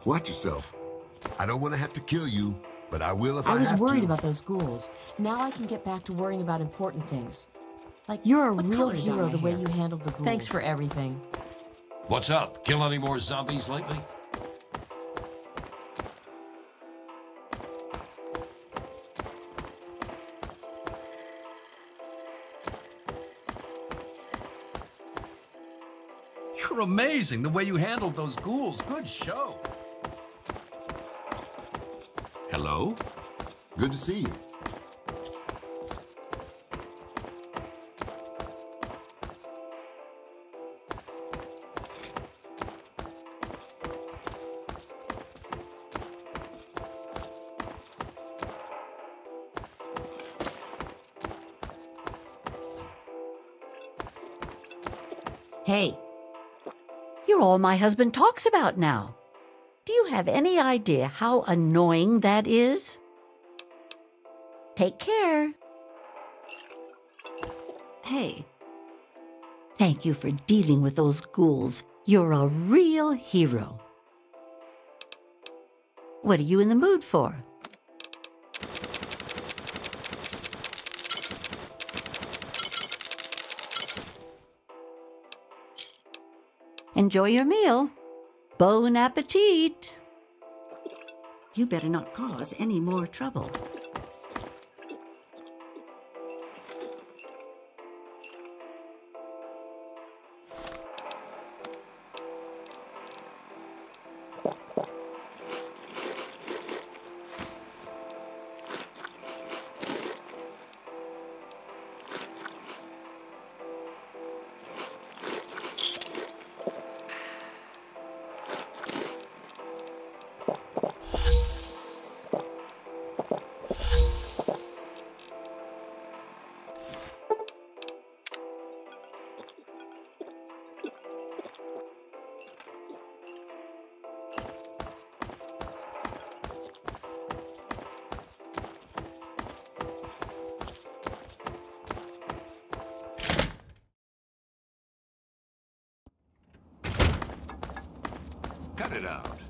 Watch yourself. I don't want to have to kill you, but I will if I have to. I was worried about those ghouls. Now I can get back to worrying about important things. Like, you're a real hero the way you handled the ghouls. Thanks for everything. What's up? Kill any more zombies lately? You're amazing the way you handled those ghouls. Good show. Hello? Good to see you. Hey, you're all my husband talks about now. Do you have any idea how annoying that is? Take care. Hey, thank you for dealing with those ghouls. You're a real hero. What are you in the mood for? Enjoy your meal. Bon appetit. You better not cause any more trouble. Cut it out.